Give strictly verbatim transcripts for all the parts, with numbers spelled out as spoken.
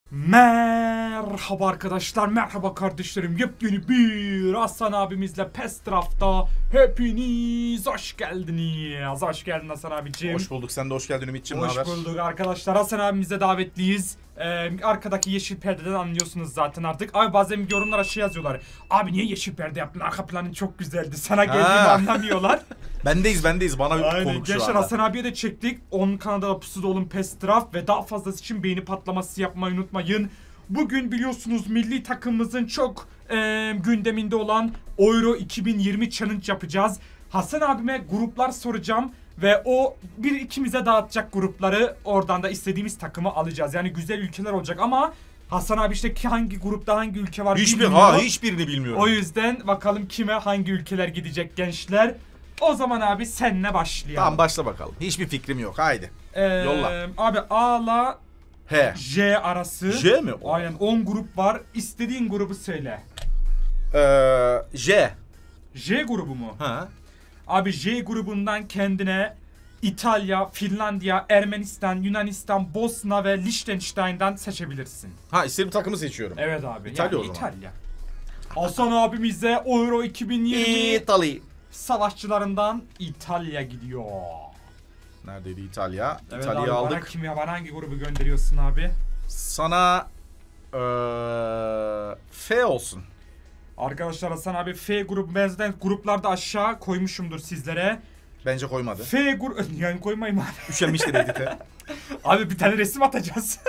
Merhaba arkadaşlar, merhaba kardeşlerim. Yepyeni bir Hasan abimizle PES Draft'ta hepiniz hoş geldiniz. Hoş geldin Hasan abiciğim. Hoş bulduk, sen de hoş geldin Ümit'ciğim. Hoş bulduk arkadaşlar. Hasan abimize davetliyiz. Ee, arkadaki yeşil perdeden anlıyorsunuz zaten artık. Abi bazen yorumlara şey yazıyorlar. Abi niye yeşil perde yaptın? Arka planın çok güzeldi. Sana geldiğimi anlamıyorlar. bendeyiz bendeyiz bana Aynen. Gençler Hasan abiye de çektik. Onun kanalda pusuda olun PES Draft ve daha fazlası için beğeni patlaması yapmayı unutmayın. Bugün biliyorsunuz milli takımımızın çok e, gündeminde olan Euro iki bin yirmi Challenge yapacağız. Hasan abime gruplar soracağım ve o bir ikimize dağıtacak grupları, oradan da istediğimiz takımı alacağız. Yani güzel ülkeler olacak ama Hasan abi işte hangi grupta hangi ülke var Hiçbir, bilmiyor. ha, hiçbirini bilmiyorum. O yüzden bakalım kime hangi ülkeler gidecek gençler. O zaman abi senle başlayalım. Tamam başla bakalım. Hiçbir fikrim yok. Haydi. Ee, Yolla. Abi A'la He. J arası. J mi? Aynen on grup var. İstediğin grubu söyle. Ee, J. J grubu mu? Ha. Abi J grubundan kendine İtalya, Finlandiya, Ermenistan, Yunanistan, Bosna ve Liechtenstein'dan seçebilirsin. Ha istediğim takımı seçiyorum. Evet abi. İtalya yani o zaman. İtalya. Hasan abimize Euro iki bin yirmi İtalya. savaşçılarından İtalya gidiyor. Neredeydi İtalya? Evet İtalya'yı abi, aldık. bana kim ya? Bana hangi grubu gönderiyorsun abi? Sana ee, F olsun. Arkadaşlar Hasan abi F grubu, ben zaten gruplarda aşağı koymuşumdur sizlere. Bence koymadı. F grubu yani koymayayım abi. Üşenmiştir edite. Abi bir tane resim atacağız.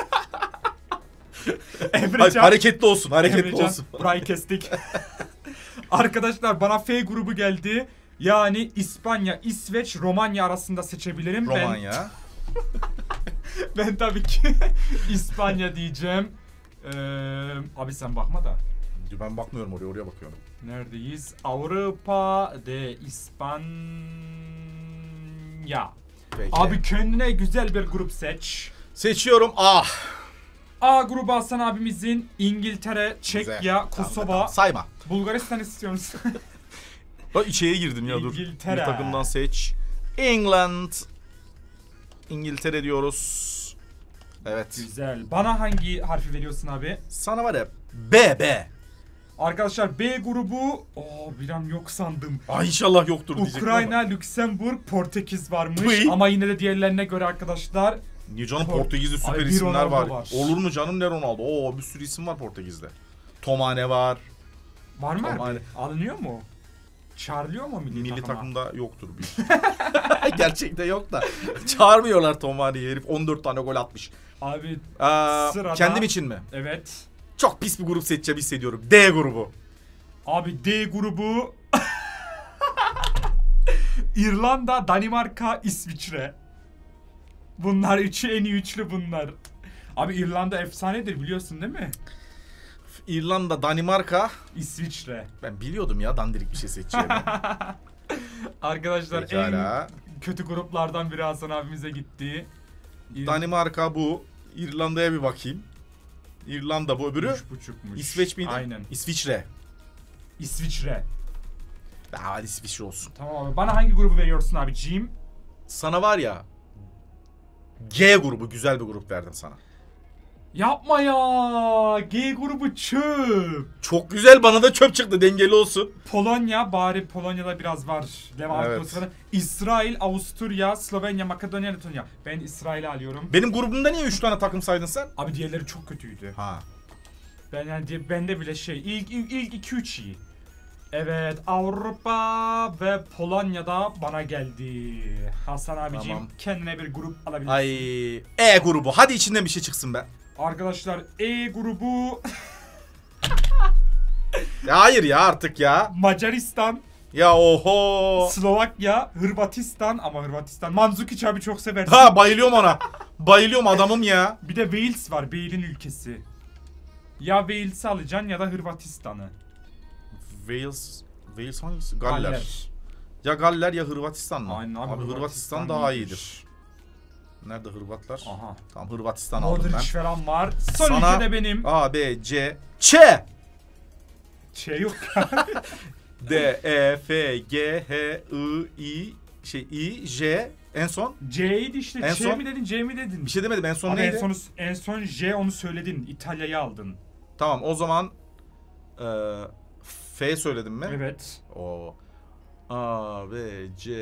Hayır, hareketli olsun, hareketli Emrecan, olsun. burayı kestik. Arkadaşlar bana F grubu geldi. Yani İspanya, İsveç, Romanya arasında seçebilirim. Romanya. Ben, ben tabii ki İspanya diyeceğim. Ee, abi sen bakma da. Ben bakmıyorum oraya, oraya bakıyorum. Neredeyiz? Avrupa de İspanya. Peki. Abi kendine güzel bir grup seç. Seçiyorum. Ah. A grubu Hasan abimizin İngiltere, Çekya, Kosova, tamam, tamam. Sayma. Bulgaristan istiyoruz. Bak içeriye girdim ya, dur. İngiltere. Bir takımdan seç. England. İngiltere diyoruz. Evet. Güzel. Bana hangi harfi veriyorsun abi? Sana var ya B B. Arkadaşlar B grubu. Oo bir an yok sandım. Ay inşallah yoktur diyecektim Ukrayna, ama. Lüksemburg, Portekiz varmış. Bıy. Ama yine de diğerlerine göre arkadaşlar. Niye canım, Port- Portekiz'de süper Ay, bir isimler Ronaldo var. var. Olur mu canım, ne Ronaldo? Oo bir sürü isim var Portekiz'de. Tomane var. Var mı Tamam, abi? Alınıyor mu? Çağrılıyor mu milli, Milli takıma? takımda yoktur bir. Gerçekten yok da. Çağırmıyorlar Tomane'yi, herif on dört tane gol atmış. Abi Aa, sırada... kendim için mi? Evet. Çok pis bir grup seçeceğim hissediyorum. D grubu. Abi D grubu. İrlanda, Danimarka, İsviçre. Bunlar üçü en iyi üçlü bunlar. Abi İrlanda efsanedir biliyorsun değil mi? İrlanda, Danimarka. İsviçre. Ben biliyordum ya dandirik bir şey seçeceğimi. Arkadaşlar Pekala. en kötü gruplardan biri Hasan abimize gitti. İr- Danimarka bu. İrlanda'ya bir bakayım. İrlanda bu, öbürü. Üç buçukmuş. İsveç miydi? Aynen. İsviçre. İsviçre. Aa, İsviçre olsun. Tamam abi. Bana hangi grubu veriyorsun abiciğim? Sana var ya G grubu, güzel bir grup verdim sana. Yapma ya. G grubu çöp. Çok güzel, bana da çöp çıktı, dengeli olsun. Polonya, bari Polonya'da biraz var. Evet. İsrail, Avusturya, Slovenya, Makedonya, Letonya. Ben İsrail'i alıyorum. Benim grubumda niye üç tane takım saydın sen? Abi diğerleri çok kötüydü. Ha. Ben yani bende bile şey ilk ilk, ilk iki üç iyi. Evet, Avrupa ve Polonya'da bana geldi. Hasan abiciğim Tamam. kendine bir grup alabilirsin. Ay, E grubu. Hadi içinden bir şey çıksın be. Arkadaşlar E grubu Ya hayır ya artık ya. Macaristan, Ya oho. Slovakya, Hırvatistan ama Hırvatistan Mandzukic abi çok seversin. Ha, bayılıyorum ona. Bayılıyorum adamım ya. Bir de Wales var, Bale'in ülkesi. Ya Wales'i alacaksın ya da Hırvatistan'ı. Wales, Wales hangisi? Galler. Galler. Ya Galler ya Hırvatistan mı? Aynen abi, abi Hırvatistan, Hırvatistan daha iyidir. iyidir. Nerede Hırvatlar? Aha. Tamam, Hırvatistan aldım ben. Modric falan var. Son Sana ülke de benim. A, B, C, Ç. Şey yok. D, E, F, G, H, I, I, şey I, J, En son? C'ydi işte. En C son- mi dedin, C mi dedin? Bir şey demedim. En son Abi neydi? en son, en son J onu söyledin. İtalya'yı aldın. Tamam o zaman e, F söyledim mi? Evet. O A, B, C,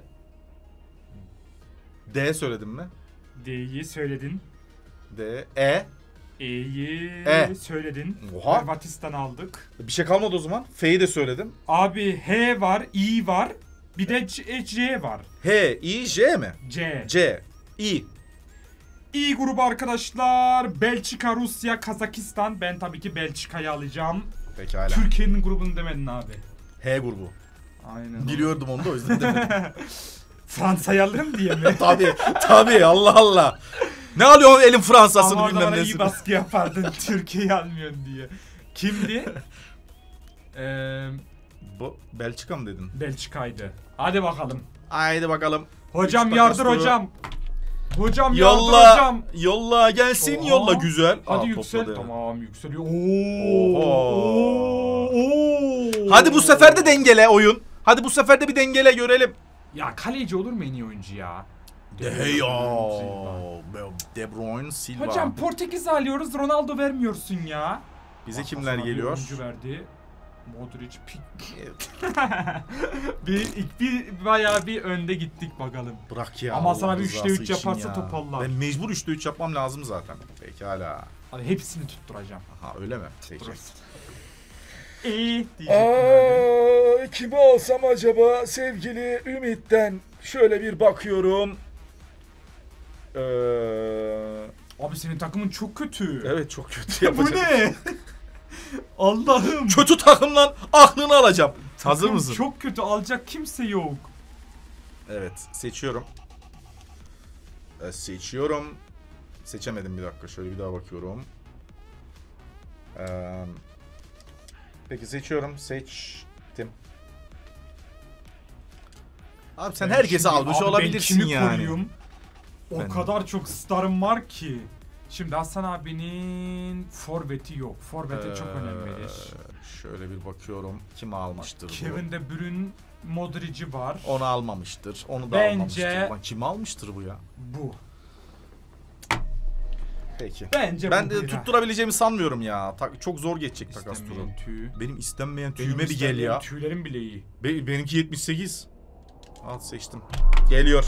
D söyledim mi? D'yi söyledin. D, E. E'yi E. söyledin. Oha. Hırvatistan aldık. Bir şey kalmadı o zaman. F'yi de söyledim. Abi H var, I var. Bir de C, C var. H, I, J mi? C. C, I. İ grubu arkadaşlar. Belçika, Rusya, Kazakistan. Ben tabii ki Belçika'yı alacağım. Pekala. Türkiye'nin grubunu demedin abi. H grubu. Aynen. Biliyordum onu da o yüzden demedim. Fransa'yı alırım diye mi? Tabii, tabii. Allah Allah. Ne alıyorsun elin Fransa'sını Ama orada bilmem bana iyi nesi. baskı yapardın Türkiye'yi almıyorsun diye. Kimdi? Ee, Bu Belçika mı dedin? Belçika'ydı. Hadi bakalım. Haydi bakalım. Hocam Üç yardır takas turu. hocam. Hocam Yolla, yardır hocam. yolla gelsin, Oha. yolla güzel. Hadi Aa, yüksel. topladı. Tamam yükseliyor. Oo. Oho. Oo. Hadi bu sefer de dengele oyun. Hadi bu sefer de bir dengele görelim. Ya kaleci olur mu en iyi oyuncu ya? De Gea, De Bruyne, Silva. Hocam Portekiz alıyoruz, Ronaldo vermiyorsun ya. Bize Bak, kimler Hasan abi geliyor? oyuncu verdi. Modric, Pik. bir, bir bayağı bir önde gittik bakalım. Bırak ya. Ama Hasan Allah abi üçte rızası üç için yaparsa ya. toparlar. Ben mecbur üçte üç yapmam lazım zaten. Pekala. Hadi hepsini tutturacağım. Ha öyle mi? Peki. İyi diyecektim abi. Kimi alsam acaba sevgili Ümit'ten şöyle bir bakıyorum. Ee, Abi senin takımın çok kötü. evet çok kötü Bu yapacak. ne? Allah'ım. Kötü takımdan aklını alacağım. Hazır Takım mısın? Çok kötü, alacak kimse yok. Evet seçiyorum. Ee, seçiyorum. Seçemedim bir dakika. Şöyle bir daha bakıyorum. Ee, peki seçiyorum. Seçtim. Abi sen Ben herkesi şimdi- almış abi olabilirsin ben kimi yani. koruyayım? O Ben- kadar çok starım var ki. Şimdi Hasan abinin forveti yok. Forvete çok Ee, önem verir. Şöyle bir bakıyorum. Kim almıştır Kevin De Bruyne, Modric'i var. bu? Onu almamıştır. Onu da Bence- almamıştır. Lan kim almıştır bu ya? Bu. Peki. Bence Ben bu de bir ha. tutturabileceğimi sanmıyorum ya. Ta- çok zor geçecek takas turu. İstenmeyen tüy. Benim istenmeyen Benim tüyüme bir gel istenmeyen ya. Tüylerim bile iyi. Be- benimki yetmiş sekiz. Al seçtim. Geliyor.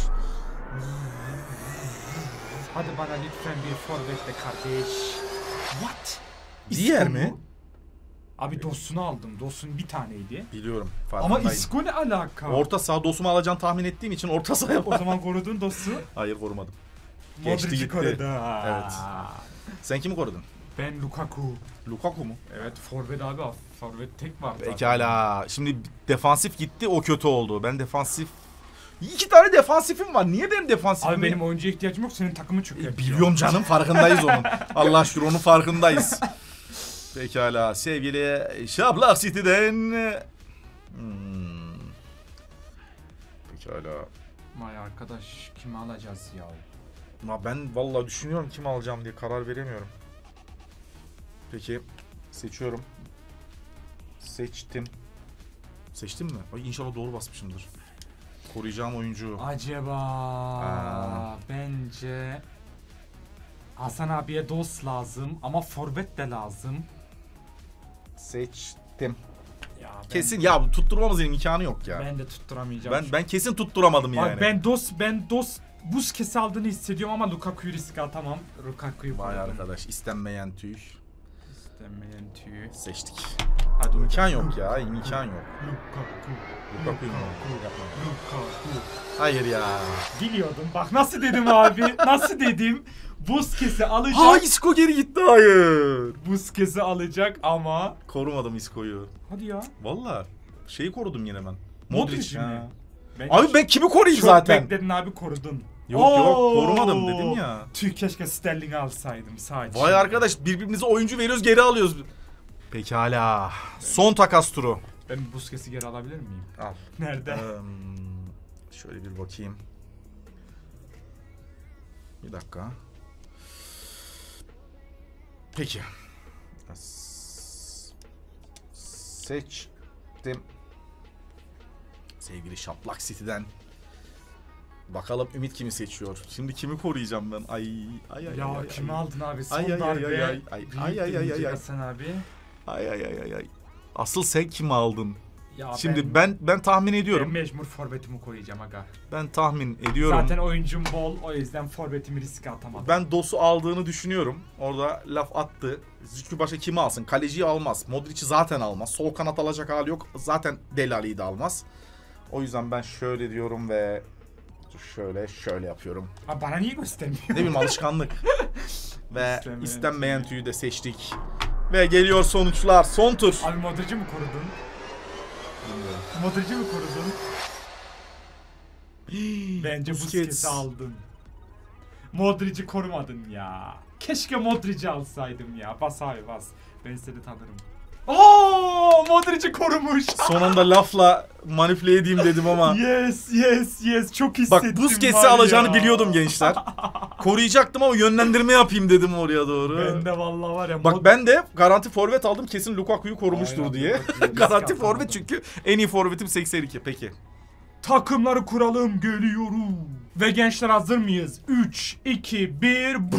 Hadi bana lütfen bir forvet de kardeş. What? Diğer İsco mi? mu? Abi Dosun'u aldım. Dosun bir taneydi. Biliyorum. Ama Farkındayım. Isco ne alaka? Orta saha dosumu alacağını tahmin ettiğim için orta sahaya O zaman korudun Dosu. Hayır korumadım. Geçti Modric'i gitti. korudu. Evet. Sen kimi korudun? Ben Lukaku. Lukaku mu? Evet forvet abi. Forvet tek var. zaten. Pekala. Şimdi defansif gitti o kötü oldu. Ben defansif... İki tane defansifim var. Niye benim defansifim? Abi benim oyuncuya ihtiyacım yok. Senin takımı çok E, biliyorum canım farkındayız onun. Allah şükür onun farkındayız. Pekala sevgili Şablak City'den. Hmm. Pekala. Vay arkadaş kimi alacağız ya? Ma ben vallahi düşünüyorum kim alacağım diye karar veremiyorum. Peki seçiyorum. Seçtim. Seçtim mi? Ay inşallah doğru basmışımdır. Koruyacağım oyuncu. Acaba Aa. bence Hasan abiye dost lazım ama forvet de lazım. Seçtim. Ya ben, Kesin ya tutturmamızın imkanı yok ya. Ben ben de tutturamayacağım. ben, kesin tutturamadım Abi yani. ben dost ben dost buz kesi aldığını hissediyorum ama Lukaku'yu riske atamam. Lukaku'yu Vay koydum. arkadaş istenmeyen tüy. İstenmeyen tüyü. Seçtik. Hadi İmkan hocam. yok ya, imkan yok. Lukaku. Lukaku'yu mu? Lukaku. Hayır ya. Biliyordum. Bak nasıl dedim abi? Nasıl dedim? Buz kesi alacak. Ha Isco geri gitti hayır. Buz kesi alacak ama. Korumadım Isco'yu. Hadi ya. Valla şeyi korudum yine ben. Modric Modric mi? ha. Ben Abi ben kimi koruyayım çok zaten? bekledin abi korudun. Yok yok Oo! korumadım dedim ya. Tüh keşke Sterling alsaydım sadece. Vay arkadaş birbirimize oyuncu veriyoruz geri alıyoruz. Pekala. Son takas turu. Ben buz kesi geri alabilir miyim? Al. Nerede? Ee, şöyle bir bakayım. Bir dakika. Peki. S- Seçtim. Sevgili Şaplak City'den. Bakalım Ümit kimi seçiyor. Şimdi kimi koruyacağım ben? Ay ay ay. Ya ay, kimi ay. aldın abi? Son Ay, ay, ay, darbe. ay, ay, ay, Büyük ay, ay, ay, deneyecek ay. Hasan abi. Ay ay ay ay ay. Asıl sen kimi aldın? Ya Şimdi ben ben, ben tahmin ben ediyorum. mecbur forvetimi koyacağım aga. Ben tahmin ediyorum. Zaten oyuncum bol, o yüzden forvetimi riske atamadım. Ben Dos'u aldığını düşünüyorum. Orada laf attı. Çünkü başka kimi alsın? Kaleciyi almaz. Modric'i zaten almaz. Sol kanat alacak hali yok. Zaten Dele Alli'yi de almaz. O yüzden ben şöyle diyorum ve şöyle şöyle yapıyorum. Ha, bana niye göstermiyor? Ne bileyim alışkanlık. Ve İstenmeyen istenmeyen tüyü de seçtik. Ve geliyor sonuçlar. Son tur. Abi Modric'i mi korudun? Modric'i mi korudun? Bence Busquets. Busquets'i aldın. Modric'i korumadın ya. Keşke Modric'i alsaydım ya. Bas abi bas. Ben seni tanırım. Oo, Modric'i korumuş. Son anda lafla manipüle edeyim dedim ama. Yes yes yes, çok hissettim. Bak Busquets'i alacağını biliyordum gençler. Koruyacaktım ama yönlendirme yapayım dedim oraya doğru. Ben de vallahi var ya. Bak Mod- ben de garanti forvet aldım, kesin Lukaku'yu korumuştur Aynen, diye. Lukaku'yu Garanti risk forvet atamadım. çünkü en iyi forvetim seksen iki. Peki. Takımları kuralım, geliyorum. Ve gençler hazır mıyız? üç, iki, bir, bu.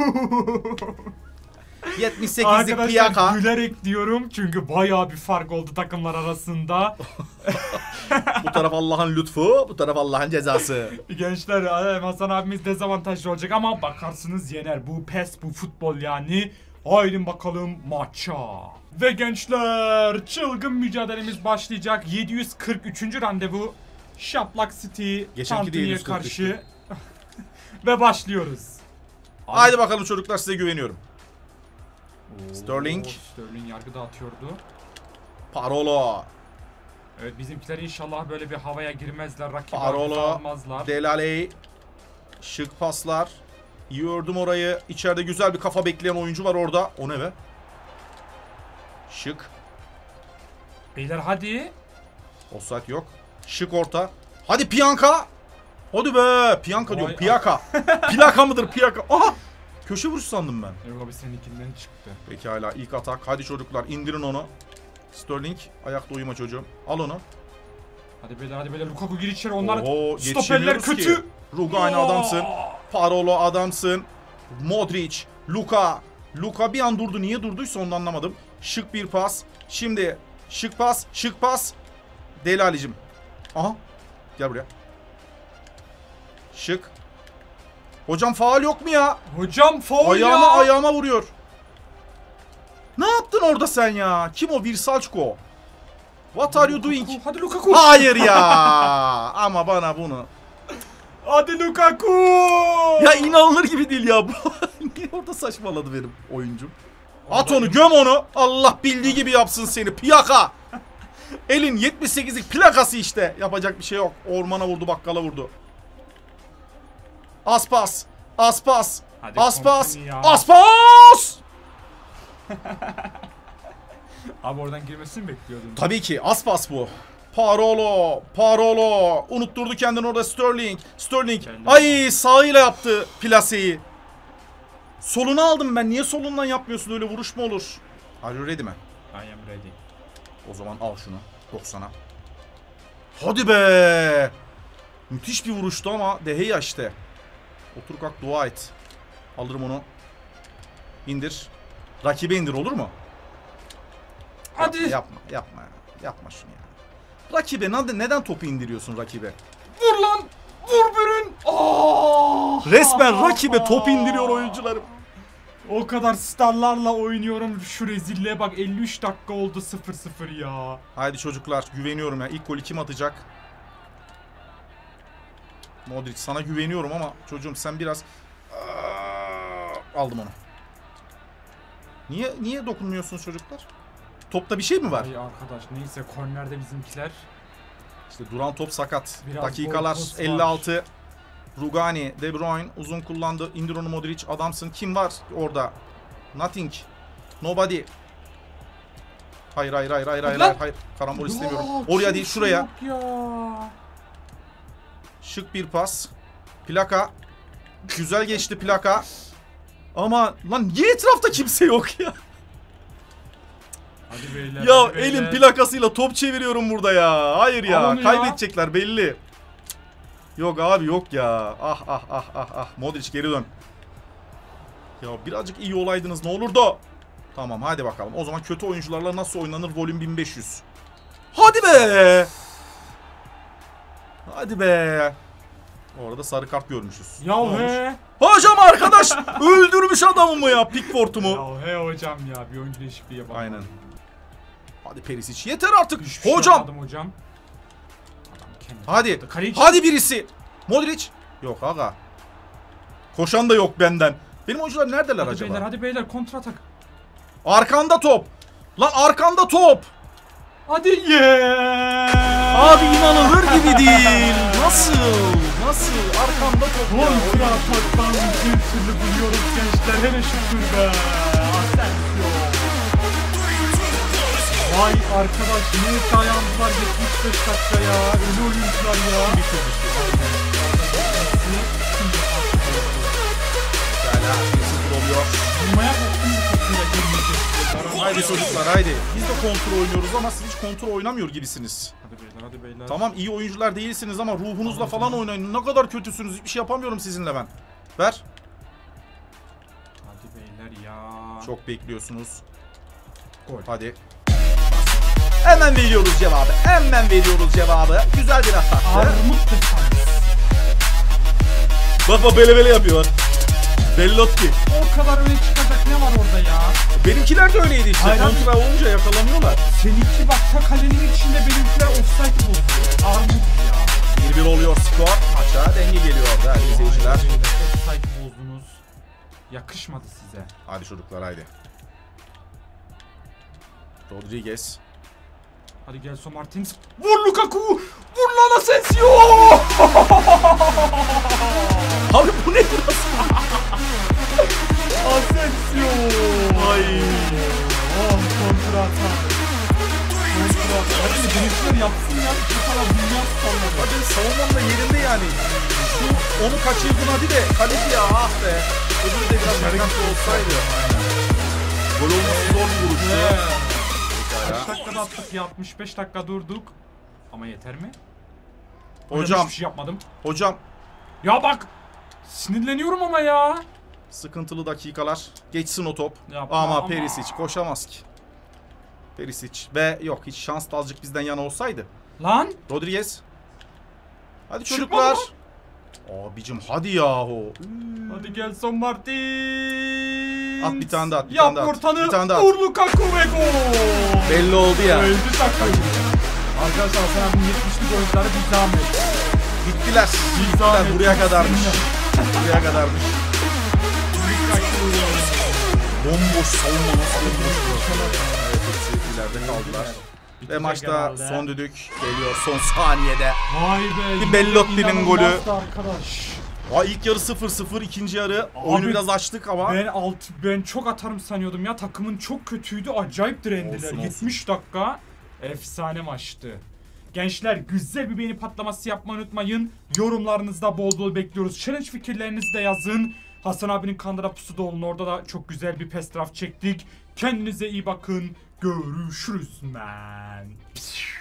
yetmiş sekizlik Arkadaşlar plaka. gülerek diyorum çünkü bayağı bir fark oldu takımlar arasında. Bu taraf Allah'ın lütfu, bu taraf Allah'ın cezası. Gençler Hasan abimiz dezavantajlı olacak ama bakarsınız yener. Bu pes, bu futbol yani. Haydi bakalım maça. Ve gençler çılgın mücadelemiz başlayacak. yedi yüz kırk üçüncü randevu. Şaplak City Geçenki de yedi Tantuni'ye yüz kırk karşı. Ve başlıyoruz. Haydi bakalım çocuklar, size güveniyorum. Oo, Sterling. Sterling yargı dağıtıyordu. Parolo. Evet, bizimkiler inşallah böyle bir havaya girmezler. Rakip Parolo. almazlar. Dele Alli. Şık paslar. İyi ördüm orayı. İçeride güzel bir kafa bekleyen oyuncu var orada. O ne be? Şık. Beyler hadi. Offside yok. Şık orta. Hadi Piyanka. Hadi be. Piyanka diyorum. Vay Piyaka. Plaka mıdır piyaka? Aha. Köşe vuruşu sandım ben. Yok abi, seninkinden çıktı. Pekala, ilk atak. Hadi çocuklar, indirin onu. Sterling ayakta uyuma çocuğum. Al onu. Hadi beyler hadi beyler, Lukaku gir içeri, onlar Oo, stoperler yetişemiyoruz kötü. ki. Rugani adamsın. Parolo adamsın. Modric. Luka. Luka bir an durdu. Niye durduysa onu anlamadım. Şık bir pas. Şimdi şık pas. Şık pas. Deli Ali'cim. Aha. Gel buraya. Şık. Hocam faul yok mu ya? Hocam faul Ayağıma ya. ayağıma vuruyor. Ne yaptın orada sen ya? Kim o? Virsalçko. What are you Lukaku, doing? hadi Lukaku. Hayır ya. Ama bana bunu. Hadi Lukaku. Ya inanılır gibi değil ya bu. Niye orada saçmaladı benim oyuncum? At Orada- onu, göm onu. Allah bildiği gibi yapsın seni. Plaka. Elin yetmiş sekizlik plakası işte. Yapacak bir şey yok. Ormana vurdu, bakkala vurdu. Aspas. Aspas. Hadi Aspas. Kompany ya. Aspas. Abi oradan girmesini mi bekliyordun? Tabii ki Aspas bu. Parolo, Parolo. Unutturdu kendini orada Sterling. Sterling. Kendini. Ay, sağıyla yaptı plaseyi. Solunu aldım ben. Niye solundan yapmıyorsun? Öyle vuruş mu olur? Are you ready mi? I am ready. O zaman al şunu. doksana. Hadi be. Müthiş bir vuruştu ama De Gea işte. Otur kalk dua et. Alırım onu. İndir. Rakibe indir, olur mu? Hadi. Yapma, yapma, yapma. Yapma şunu ya. Rakibe neden, neden topu indiriyorsun rakibe? Vur lan. Vur bürün. Aa! Resmen rakibe top indiriyor oyuncularım. O kadar starlarla oynuyorum. Şu rezilliğe bak, elli üç dakika oldu sıfır sıfır ya. Haydi çocuklar, güveniyorum ya. İlk golü kim atacak? Modric, sana güveniyorum ama çocuğum sen biraz... Aa, aldım onu. Niye niye dokunmuyorsunuz çocuklar? Topta bir şey mi var? Ay arkadaş, neyse, kornerde bizimkiler. İşte duran top sakat. Biraz Dakikalar gol post var. elli altı. Rugani, De Bruyne uzun kullandı. İndir onu Modric, adamsın. Kim var orada? Nothing. Nobody. Hayır hayır hayır hayır hayır Lan! hayır. hayır. Karambol istemiyorum. Ya, Oraya değil, kimse şuraya. yok ya. Şık bir pas. Plaka. Güzel geçti plaka. Ama lan niye etrafta kimse yok ya? Hadi beyler. Ya hadi beyler. elin plakasıyla top çeviriyorum burada ya. Hayır ya. Al onu ya. Kaybedecekler belli. Yok abi yok ya. Ah ah ah ah ah. Modric geri dön. Ya birazcık iyi olaydınız ne olurdu. Tamam hadi bakalım. O zaman kötü oyuncularla nasıl oynanır volüm bin beş yüz. Hadi be. Hadi be. Orada sarı kart görmüşüz. Ya he. Hocam arkadaş öldürmüş adamımı ya. Pickford'umu. Ya he hocam ya. Bir oyuncu değişikliği yapalım. Aynen. Hadi Perisic yeter artık. Hiçbir Hocam. Şey hocam. Hadi. Kaleci. Hadi birisi. Modric. Yok aga. Koşan da yok benden. Benim oyuncular neredeler hadi acaba? Beyler, hadi beyler kontra atak. Arkanda top. Lan arkanda top. Hadi yeah. Abi inanılır gibi değil. Nasıl? Nasıl? Arkamda top ya. Kontra ataktan bir türlü buluyoruz gençler. Hele şükür be. Asensio. Vay arkadaş ne dayandılar yetmiş beş dakika ya. Ölü oyuncular ya. Hala sıfır oluyor. Bulmaya baktım bu takıyla girmeyecek. Haydi çocuklar haydi. Biz de kontrol oynuyoruz ama siz hiç kontrol oynamıyor gibisiniz. Hadi beyler hadi beyler. Tamam iyi oyuncular değilsiniz ama ruhunuzla falan oynayın. Ne kadar kötüsünüz. Hiçbir şey yapamıyorum sizinle ben. Ver. Hadi beyler ya. Çok bekliyorsunuz. Gol. Hadi. Hemen veriyoruz cevabı. Hemen veriyoruz cevabı. Güzel bir ataktı. Armut defans. Bak bak bele bele yapıyor. Bellotti. O kadar öne çıkacak ne var orada ya? Benimkiler de öyleydi işte. Hayır, kontra olunca yakalanıyorlar. Seninki bak ta kalenin içinde benimkiler offside bozuyor. Armut ya. bir bir oluyor skor. Maça denge geliyor değerli izleyiciler. Offside bozdunuz. Yakışmadı size. Hadi çocuklar haydi. Rodriguez. Hadi Gelson Martins. Vur Lukaku! Vur lan Asensio! Abi bu ne burası? Asensio! Ay. Oh kontra atak. Kontra atak. Hadi benimkiler yapsın ya. Bu kadar dünya salladı. Hadi savunmam da yerinde yani. Şu onu kaçırdın hadi de kaleci ya ah be. Öbürü de biraz hareketli olsaydı. Aynen. Gol olması zor bir vuruştu. Kaç dakikada attık ya? altmış beş dakika durduk. Ama yeter mi? Hocam. Hiçbir şey yapmadım. Hocam. Ya bak. Sinirleniyorum ama ya. Sıkıntılı dakikalar. Geçsin o top. Yapma ama, ama. Perisic koşamaz ki. Perisic ve yok hiç şans da azıcık bizden yana olsaydı. Lan. Rodriguez. Hadi Çıkmadı çocuklar. mı? Abicim hadi yahu. Hadi Gelson Martins. At bir tane daha at. Bir Yap tane daha at. ortanı. Bir tane daha at. Vur Lukaku ve gol. Belli oldu ya. Öldü dakika. Arkadaşlar sen bu yetmişlik oyuncuları bir zahmet. Bittiler. Bir Bittiler. zahmet. Buraya kadarmış. Buraya kadarmış. Bomboş savunma nasıl bomboş. Evet hepsi ileride kaldılar. Ve maçta son düdük geliyor son saniyede. Vay be. Bir Bellotti'nin golü. Arkadaş. Aa, ilk yarı sıfır sıfır, ikinci yarı oyunu biraz açtık ama. Ben alt ben çok atarım sanıyordum ya. Takımın çok kötüydü. Acayip direndiler. Olsun, olsun. yetmiş dakika efsane maçtı. Gençler güzel bir beğeni patlaması yapmayı unutmayın. Yorumlarınızda bol bol bekliyoruz. Challenge fikirlerinizi de yazın. Hasan abinin kanalına pusu da olun. Orada da çok güzel bir pes draft çektik. Kendinize iyi bakın. Görüşürüz man.